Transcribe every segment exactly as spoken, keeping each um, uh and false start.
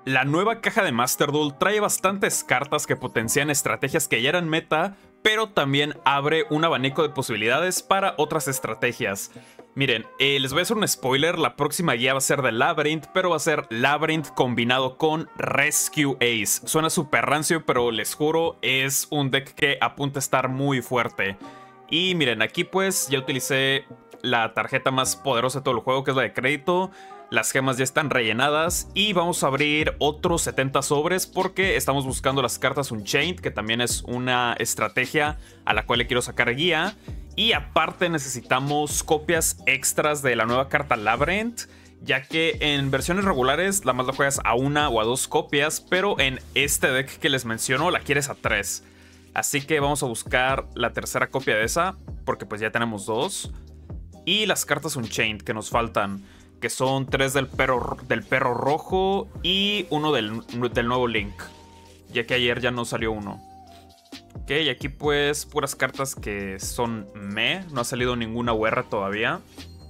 la nueva caja de Master Duel trae bastantes cartas que potencian estrategias que ya eran meta, pero también abre un abanico de posibilidades para otras estrategias. Miren, eh, les voy a hacer un spoiler, la próxima guía va a ser de Labyrinth, pero va a ser Labyrinth combinado con Rescue Ace. Suena súper rancio, pero les juro, es un deck que apunta a estar muy fuerte. Y miren, aquí pues ya utilicé la tarjeta más poderosa de todo el juego, que es la de crédito. Las gemas ya están rellenadas y vamos a abrir otros setenta sobres porque estamos buscando las cartas Unchained, que también es una estrategia a la cual le quiero sacar guía. Y aparte necesitamos copias extras de la nueva carta Labyrinth, ya que en versiones regulares la más la juegas a una o a dos copias, pero en este deck que les menciono la quieres a tres. Así que vamos a buscar la tercera copia de esa, porque pues ya tenemos dos. Y las cartas Unchained que nos faltan, que son tres del perro, del perro rojo y uno del, del nuevo Link, ya que ayer ya no salió uno. Ok, y aquí pues puras cartas que son meh, no ha salido ninguna U R todavía.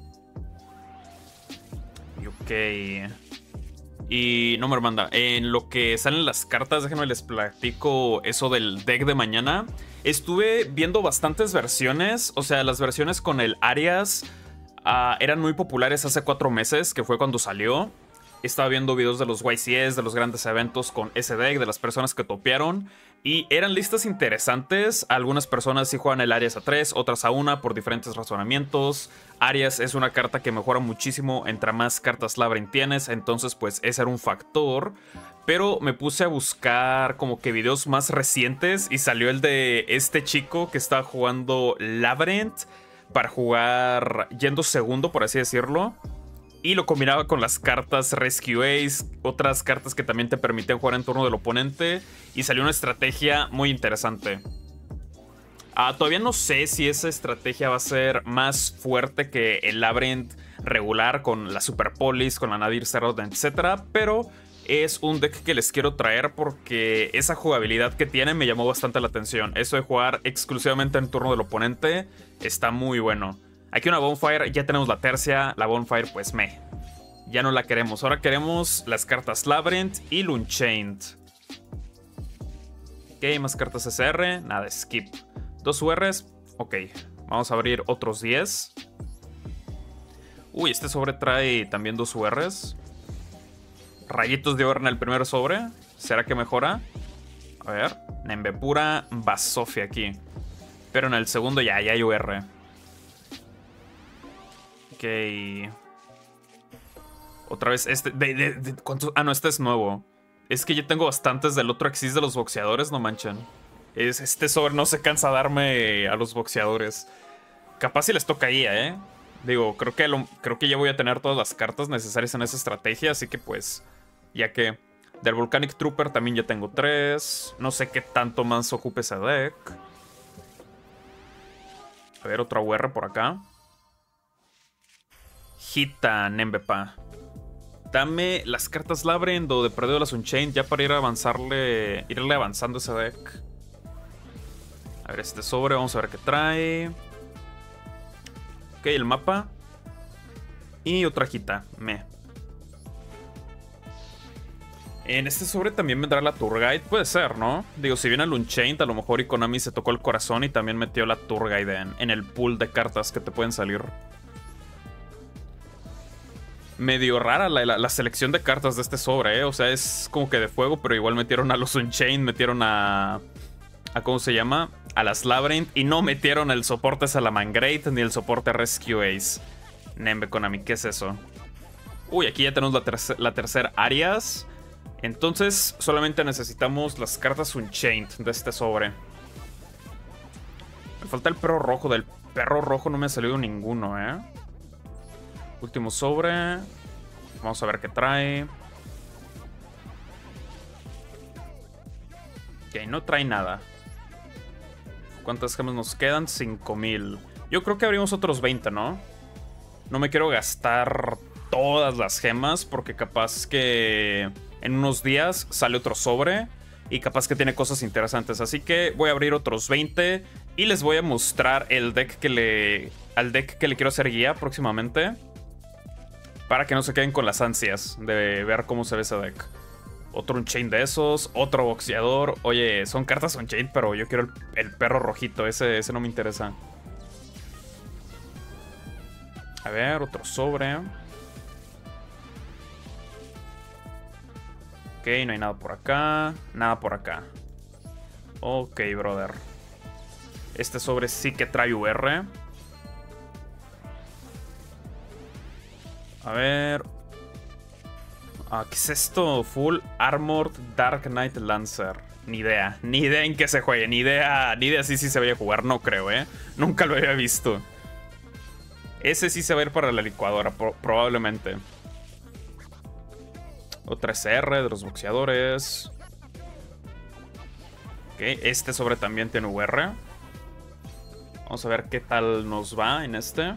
Y ok. Y no me hermanda, en lo que salen las cartas, déjenme les platico eso del deck de mañana. Estuve viendo bastantes versiones, o sea, las versiones con el Arias uh, eran muy populares hace cuatro meses, que fue cuando salió. Estaba viendo videos de los Y C S, de los grandes eventos con ese deck, de las personas que topearon. Y eran listas interesantes. Algunas personas sí juegan el Arias a tres, otras a una por diferentes razonamientos. Arias es una carta que mejora muchísimo entre más cartas Labyrinth tienes, entonces pues ese era un factor. Pero me puse a buscar como que videos más recientes y salió el de este chico que estaba jugando Labyrinth para jugar yendo segundo, por así decirlo. Y lo combinaba con las cartas Rescue Ace, otras cartas que también te permitían jugar en turno del oponente. Y salió una estrategia muy interesante. Uh, todavía no sé si esa estrategia va a ser más fuerte que el Labyrinth regular con la Super Polis, con la Nadir Zero, etcétera. Pero es un deck que les quiero traer porque esa jugabilidad que tiene me llamó bastante la atención. Eso de jugar exclusivamente en turno del oponente está muy bueno. Aquí una Bonfire, ya tenemos la tercia. La Bonfire pues meh, ya no la queremos. Ahora queremos las cartas Labyrinth y Unchained. Ok, más cartas S R, nada, skip. Dos U Rs, ok. Vamos a abrir otros diez. Uy, este sobre trae también dos U Rs. Rayitos de oro en el primer sobre. ¿Será que mejora? A ver, Nembepura Basofia aquí. Pero en el segundo ya, ya hay U R. Ok. Otra vez este... De, de, de, ¿cuántos? Ah, no, este es nuevo. Es que yo tengo bastantes del otro Axis de los boxeadores, no manchen. Es, este sobre no se cansa de darme a los boxeadores. Capaz si les toca ahí, ¿eh? Digo, creo que, lo, creo que ya voy a tener todas las cartas necesarias en esa estrategia, así que pues... Ya que del Volcanic Trooper también ya tengo tres. No sé qué tanto más ocupe ese deck. A ver, otra U R por acá. Hita, Nembepa. Dame las cartas Labyrinth o de perdido las Unchained ya para ir a avanzarle, irle avanzando ese deck. A ver, este sobre, vamos a ver qué trae. Ok, el mapa. Y otra Hita, me. En este sobre también vendrá la Tour Guide, puede ser, ¿no? Digo, si viene el Unchained, a lo mejor y Konami se tocó el corazón y también metió la Tour Guide en, en el pool de cartas que te pueden salir. Medio rara la, la, la selección de cartas de este sobre, ¿eh? O sea, es como que de fuego, pero igual metieron a los Unchained, metieron a... a ¿cómo se llama? A las Labyrinth, y no metieron el soporte Salamangreat ni el soporte Rescue Ace. Nembe Konami, ¿qué es eso? Uy, aquí ya tenemos la, tercer, la tercera Arias. Entonces, solamente necesitamos las cartas Unchained de este sobre. Me falta el perro rojo. Del perro rojo no me ha salido ninguno, ¿eh? Último sobre. Vamos a ver qué trae. Ok, no trae nada. ¿Cuántas gemas nos quedan? cinco mil. Yo creo que abrimos otros veinte, ¿no? No me quiero gastar todas las gemas porque capaz que en unos días sale otro sobre y capaz que tiene cosas interesantes. Así que voy a abrir otros veinte y les voy a mostrar el deck que le... al deck que le quiero hacer guía próximamente, para que no se queden con las ansias de ver cómo se ve ese deck. Otro Unchained de esos. Otro boxeador. Oye, son cartas Unchained, pero yo quiero el, el perro rojito. Ese, ese no me interesa. A ver, otro sobre. Ok, no hay nada por acá. Nada por acá. Ok, brother. Este sobre sí que trae U R. A ver. Ah, ¿qué es esto? Full Armored Dark Knight Lancer. Ni idea. Ni idea en qué se juegue. Ni idea. Ni idea si sí se vaya a jugar. No creo, ¿eh? Nunca lo había visto. Ese sí se va a ir para la licuadora. Pro probablemente. Otra S R de los boxeadores. Ok, este sobre también tiene U R. Vamos a ver qué tal nos va en este.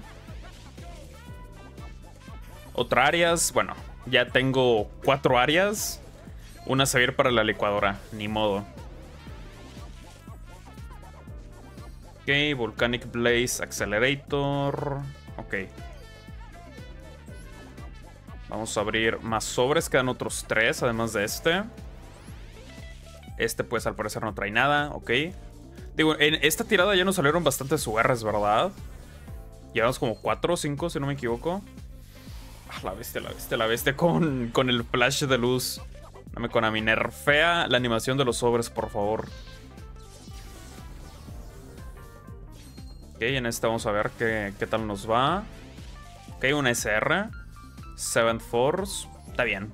Otra Arias. Bueno, ya tengo cuatro Arias. Una se va a ir para la licuadora. Ni modo. Ok, Volcanic Blaze Accelerator. Ok. Vamos a abrir más sobres. Quedan otros tres, además de este. Este, pues, al parecer no trae nada. Ok. Digo, en esta tirada ya nos salieron bastantes U Rs, ¿verdad? Llevamos como cuatro o cinco, si no me equivoco. Ah, la bestia, la bestia, la bestia con, con el flash de luz. Dame con a mi nerfea la animación de los sobres, por favor. Ok, en esta vamos a ver qué, qué tal nos va. Ok, una S R. Seventh Force. Está bien.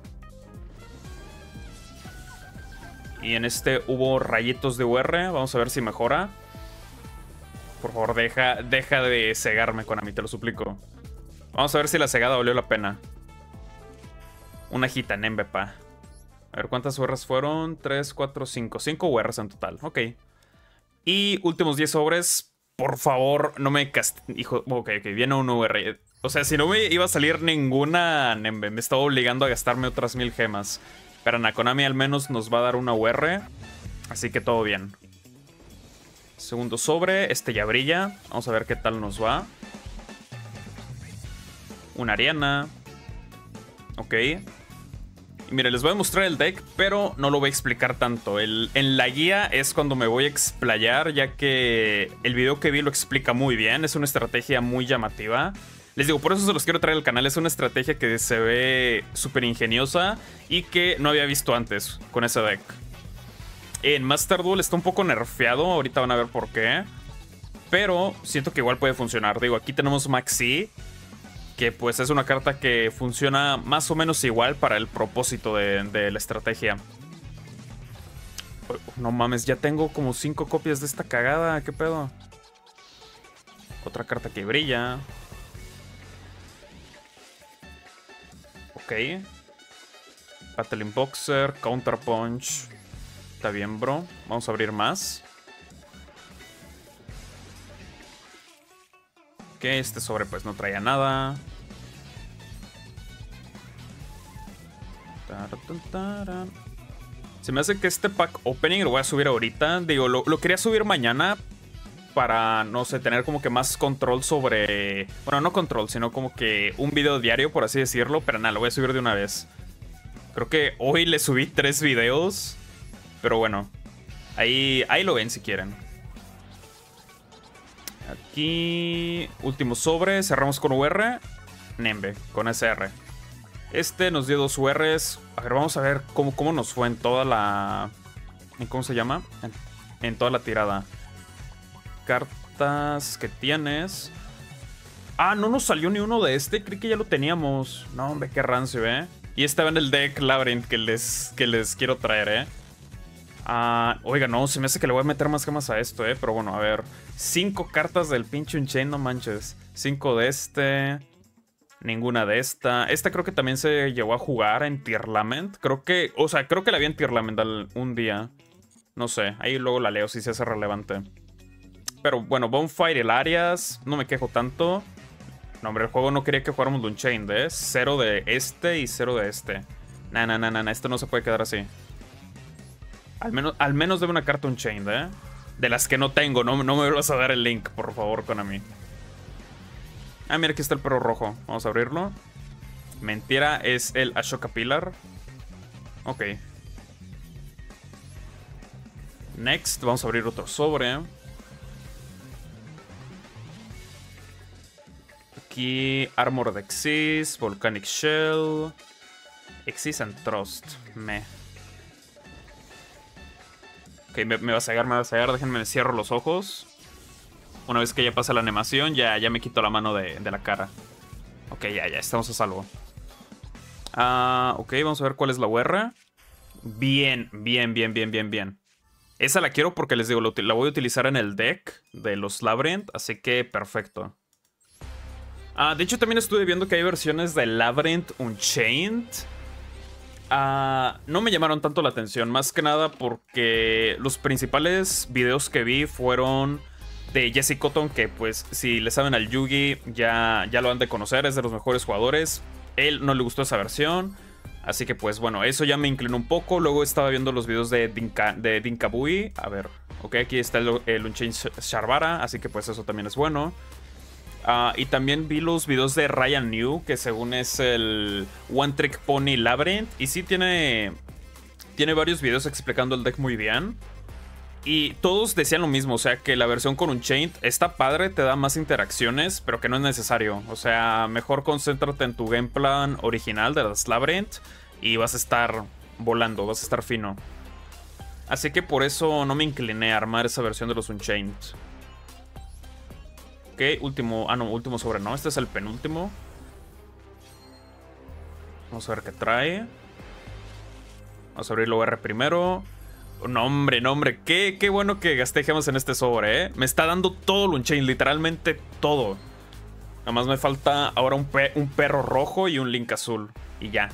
Y en este hubo rayitos de U R. Vamos a ver si mejora. Por favor, deja, deja de cegarme, Konami, te lo suplico. Vamos a ver si la cegada valió la pena. Una Gitanembe, pa. A ver, ¿cuántas U Rs fueron? tres, cuatro, cinco. cinco U Rs en total. Ok. Y últimos diez sobres. Por favor, no me cast... Hijo... Ok, ok, viene un U R. O sea, si no me iba a salir ninguna Nembe, me estaba obligando a gastarme otras mil gemas. Pero Konami al menos nos va a dar una U R. Así que todo bien. Segundo sobre. Este ya brilla. Vamos a ver qué tal nos va. Una Ariana. Ok. Y mire, les voy a mostrar el deck, pero no lo voy a explicar tanto. El, en la guía es cuando me voy a explayar, ya que el video que vi lo explica muy bien. Es una estrategia muy llamativa. Les digo, por eso se los quiero traer al canal. Es una estrategia que se ve súper ingeniosa y que no había visto antes con ese deck. En Master Duel está un poco nerfeado. Ahorita van a ver por qué. Pero siento que igual puede funcionar. Digo, aquí tenemos Maxi, que pues es una carta que funciona más o menos igual para el propósito de, de la estrategia. No mames, ya tengo como cinco copias de esta cagada. ¿Qué pedo? Otra carta que brilla. Ok. Battling Boxer, Counter Punch. Está bien, bro. Vamos a abrir más. Ok, este sobre pues no traía nada. Se me hace que este pack opening lo voy a subir ahorita. Digo, lo, lo quería subir mañana para, no sé, tener como que más control sobre... Bueno, no control, sino como que un video diario, por así decirlo. Pero nada, lo voy a subir de una vez. Creo que hoy le subí tres videos. Pero bueno, ahí, ahí lo ven si quieren. Aquí, último sobre, cerramos con U R. Nembe, con S R. Este nos dio dos U Rs. A ver, vamos a ver cómo, cómo nos fue en toda la... ¿Cómo se llama? En, en toda la tirada. Cartas que tienes. Ah, no nos salió ni uno de este. Creí que ya lo teníamos. No, hombre, qué rancio, ¿eh? Y este va en el deck Labyrinth que les, que les quiero traer, ¿eh? Ah, oiga, no, se me hace que le voy a meter más gemas a esto, ¿eh? Pero bueno, a ver. Cinco cartas del pinche Unchained, no manches. Cinco de este... Ninguna de esta. Esta creo que también se llegó a jugar en Tier Lament. Creo que... O sea, creo que la vi en Tier Lament un día. No sé. Ahí luego la leo si se hace relevante. Pero bueno, Bonfire, el Arias. No me quejo tanto. No, hombre, el juego no quería que jugáramos de Unchained, ¿eh? Cero de este y cero de este. Nah, nah, nah, nah. Esto no se puede quedar así. Al menos, al menos debe una carta Unchained, ¿eh? De las que no tengo. No, no me vuelvas a dar el link, por favor, Konami. Ah, mira, aquí está el perro rojo. Vamos a abrirlo. Mentira, es el Ashoka Pillar. Ok. Next, vamos a abrir otro sobre. Aquí, Armor de Xyz, Volcanic Shell, Xyz and Trust. Me. Ok, me, me va a cegar, me va a cegar. Déjenme cierro los ojos. Una vez que ya pasa la animación, ya, ya me quito la mano de, de la cara. Ok, ya, ya, estamos a salvo. Ah, ok, vamos a ver cuál es la U R. Bien, bien, bien, bien, bien, bien. Esa la quiero porque les digo, la voy a utilizar en el deck de los Labyrinth, así que perfecto. Ah, de hecho, también estuve viendo que hay versiones de Labyrinth Unchained. Ah, no me llamaron tanto la atención, más que nada porque los principales videos que vi fueron de Jesse Cotton, que pues si le saben al Yugi ya, ya lo han de conocer, es de los mejores jugadores. Él no le gustó esa versión, así que pues bueno, eso ya me inclinó un poco. Luego estaba viendo los videos de, Dinka, de Dinkabui. A ver, ok, aquí está el, el Unchained Sharbara, así que pues eso también es bueno. Uh, y también vi los videos de Ryan New, que según es el One Trick Pony Labyrinth. Y sí tiene, tiene varios videos explicando el deck muy bien. Y todos decían lo mismo, o sea que la versión con Unchained está padre, te da más interacciones, pero que no es necesario. O sea, mejor concéntrate en tu game plan original de las Labyrinth y vas a estar volando, vas a estar fino. Así que por eso no me incliné a armar esa versión de los Unchained. Ok, último, ah no, último sobre, no, este es el penúltimo. Vamos a ver qué trae. Vamos a abrir la U R primero. No, hombre, no, hombre, qué, qué bueno que gasté gemas en este sobre, ¿eh? Me está dando todo el Unchained, literalmente todo. Nada más me falta ahora un, pe un perro rojo y un Link azul. Y ya.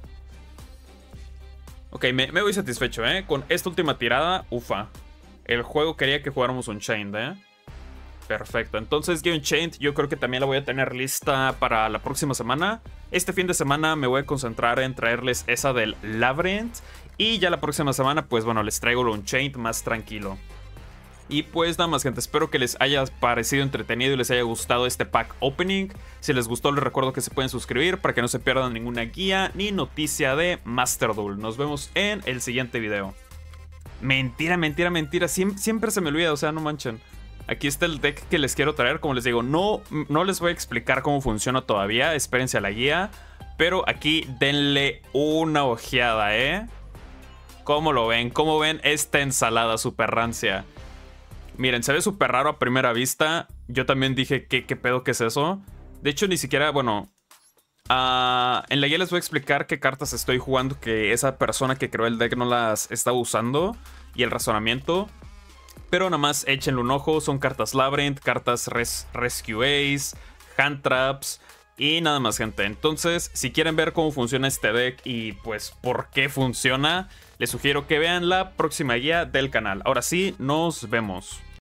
Ok, me, me voy satisfecho, ¿eh? Con esta última tirada, ufa. El juego quería que jugáramos Unchained, ¿eh? Perfecto, entonces Game Unchained yo creo que también la voy a tener lista para la próxima semana. Este fin de semana me voy a concentrar en traerles esa del Labyrinth. Y ya la próxima semana, pues bueno, les traigo el Unchained más tranquilo. Y pues nada más, gente, espero que les haya parecido entretenido y les haya gustado este pack opening. Si les gustó, les recuerdo que se pueden suscribir para que no se pierdan ninguna guía ni noticia de Master Duel. Nos vemos en el siguiente video. Mentira, mentira, mentira, siempre, siempre se me olvida, o sea, no manchen. Aquí está el deck que les quiero traer. Como les digo, no, no les voy a explicar cómo funciona todavía. Espérense a la guía. Pero aquí denle una ojeada, ¿eh? ¿Cómo lo ven? ¿Cómo ven esta ensalada super rancia? Miren, se ve súper raro a primera vista. Yo también dije, ¿qué, qué pedo que es eso? De hecho, ni siquiera, bueno... Uh, en la guía les voy a explicar qué cartas estoy jugando, que esa persona que creó el deck no las está usando. Y el razonamiento... Pero nada más échenle un ojo, son cartas Labyrinth, cartas res Rescue Ace, Hand Traps y nada más, gente. Entonces, si quieren ver cómo funciona este deck y pues por qué funciona, les sugiero que vean la próxima guía del canal. Ahora sí, nos vemos.